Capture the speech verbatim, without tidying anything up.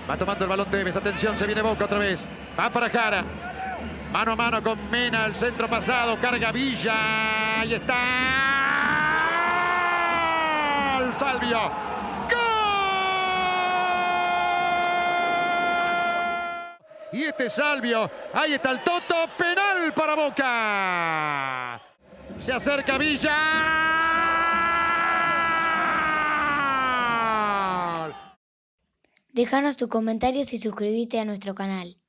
Va tomando el balón Tevez. Atención, se viene Boca otra vez. Va para Jara. Mano a mano con Mena. El centro pasado. Carga Villa. Ahí está. Salvio. ¡Gol! Y este Salvio. Ahí está el Toto. Penal para Boca. Se acerca Villa. Déjanos tus comentarios y suscríbete a nuestro canal.